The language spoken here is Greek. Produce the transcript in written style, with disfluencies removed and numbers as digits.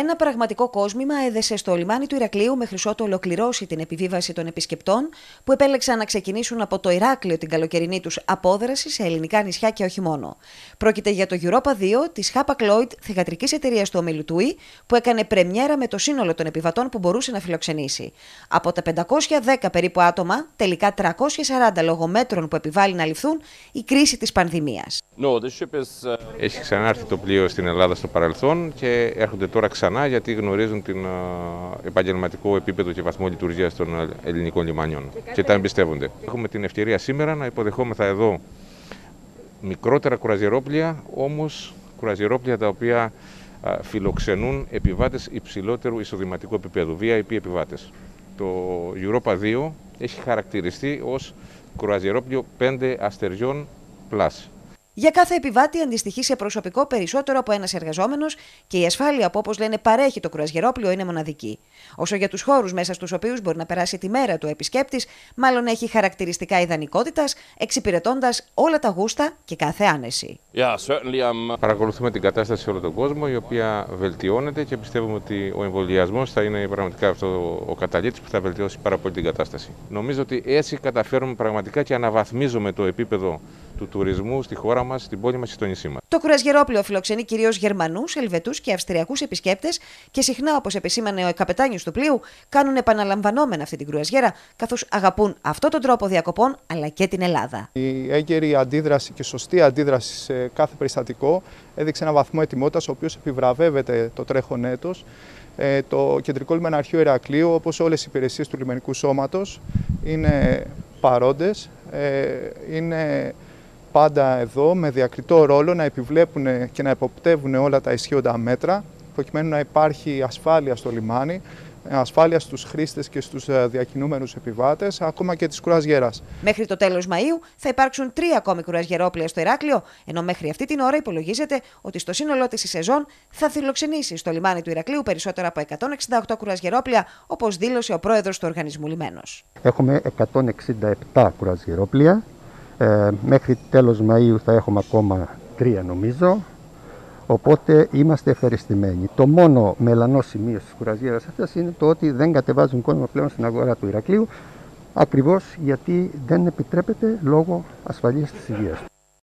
Ένα πραγματικό κόσμημα έδεσε στο λιμάνι του Ηρακλείου μέχρι ότου ολοκληρώσει την επιβίβαση των επισκεπτών που επέλεξαν να ξεκινήσουν από το Ηράκλειο την καλοκαιρινή τους απόδραση σε ελληνικά νησιά και όχι μόνο. Πρόκειται για το Europa 2 της Hapag-Lloyd, θυγατρικής εταιρείας του ομίλου TUI, που έκανε πρεμιέρα με το σύνολο των επιβατών που μπορούσε να φιλοξενήσει. Από τα 510 περίπου άτομα, τελικά 340 λόγω μέτρων που επιβάλλει να ληφθούν η κρίση της πανδημίας. Έχει ξανάρθει το πλοίο στην Ελλάδα στο παρελθόν και έρχονται τώρα ξανά γιατί γνωρίζουν την επαγγελματικό επίπεδο και βαθμό λειτουργίας των ελληνικών λιμανιών και τα εμπιστεύονται. Έχουμε την ευκαιρία σήμερα να υποδεχόμεθα εδώ μικρότερα κουραζιερόπλια, όμως κουραζιερόπλια τα οποία φιλοξενούν επιβάτες υψηλότερου εισοδηματικού επίπεδου, VIP επιβάτες. Το Europa 2 έχει χαρακτηριστεί ως κουραζιερόπλιο 5 αστεριών plus. Για κάθε επιβάτη αντιστοιχεί σε προσωπικό περισσότερο από ένας εργαζόμενος και η ασφάλεια που, όπως λένε, παρέχει το κουραζιερόπλιο είναι μοναδική. Όσο για τους χώρους μέσα στους οποίους μπορεί να περάσει τη μέρα του επισκέπτης, μάλλον έχει χαρακτηριστικά ιδανικότητας, εξυπηρετώντας όλα τα γούστα και κάθε άνεση. Παρακολουθούμε την κατάσταση σε όλο τον κόσμο, η οποία βελτιώνεται και πιστεύουμε ότι ο εμβολιασμός θα είναι πραγματικά αυτό ο καταλήτης που θα βελτιώσει πάρα πολύ την κατάσταση. Νομίζω ότι έτσι καταφέρουμε πραγματικά και αναβαθμίζουμε το επίπεδο του τουρισμού στη χώρα μας, στην πόλη μας και στο νησί μας. Το κουραζιερόπλιο φιλοξενεί κυρίως Γερμανούς, Ελβετούς και Αυστριακούς επισκέπτες και συχνά, όπως επισήμανε ο καπετάνιος του πλοίου, κάνουν επαναλαμβανόμενα αυτή την κρουαζιέρα, καθώς αγαπούν αυτόν τον τρόπο διακοπών αλλά και την Ελλάδα. Η έγκαιρη αντίδραση και σωστή αντίδραση σε κάθε περιστατικό έδειξε ένα βαθμό ετοιμότητας, ο οποίος επιβραβεύεται το τρέχον έτος. Το Κεντρικό Λιμεναρχείο Ηρακλείου, όπως όλες οι υπηρεσίες του λιμενικού σώματος, είναι παρόντες, είναι πάντα εδώ με διακριτό ρόλο να επιβλέπουν και να εποπτεύουν όλα τα ισχύοντα μέτρα, προκειμένου να υπάρχει ασφάλεια στο λιμάνι, ασφάλεια στους χρήστες και στους διακινούμενους επιβάτες, ακόμα και της κουραζιέρας. Μέχρι το τέλος Μαΐου θα υπάρξουν 3 ακόμη κουραζιερόπλια στο Ηράκλειο, ενώ μέχρι αυτή την ώρα υπολογίζεται ότι στο σύνολό της η σεζόν θα φιλοξενήσει στο λιμάνι του Ηρακλείου περισσότερα από 168 κουραζιερόπλια, όπως δήλωσε ο πρόεδρος του οργανισμού Λιμένος. Έχουμε 167 κουραζιερόπλια. Μέχρι τέλος Μαΐου θα έχουμε ακόμα 3 νομίζω, οπότε είμαστε ευχαριστημένοι. Το μόνο μελανό σημείο στις κουραζιέρας αυτές είναι το ότι δεν κατεβάζουν κόσμο πλέον στην αγορά του Ηρακλείου, ακριβώς γιατί δεν επιτρέπεται λόγω ασφαλείας της υγείας.